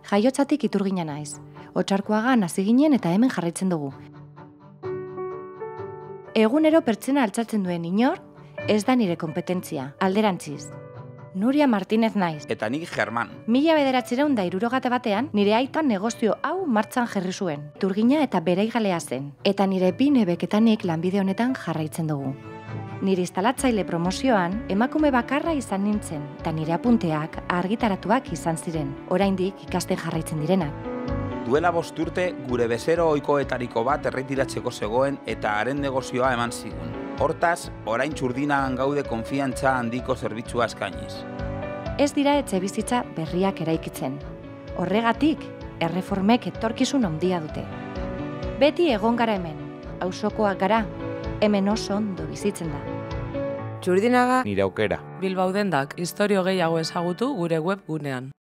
Jaiotzatik Iturgina naiz. Otsarkoagan hasi ginen eta hemen jarraitzen dugu. Egunero pertsona altxatzen duen inor, ez da nire kompetentzia, alderantziz. Nuria Martínez naiz. Eta nik Germán. 1961 nire aitan negozio hau martxan jarri zuen. Iturgina eta bereigalea zen. Eta nire bi nebeketanik lanbide honetan jarraitzen dugu. Nire instalatzaile promozioan emakume bakarra izan nintzen, eta nire apunteak argitaratuak izan ziren, oraindik ikasten jarraitzen direnak. Duela 5 urte gure bezero ohikoetariko bat erretiratzeko zegoen eta haren negozioa eman zigun. Hortaz, orain txurdinagan gaude konfiantza handiko zerbitzua eskainiz. Ez dira etxebizitza berriak eraikitzen. Horregatik, erreformek etorkizun handia dute. Beti egon gara hemen, auzokoak gara, hemen oso ondo bizitzen da. Txurdinaga nire aukera. Bilbao dendak istorio gehiago ezagutu gure webgunean.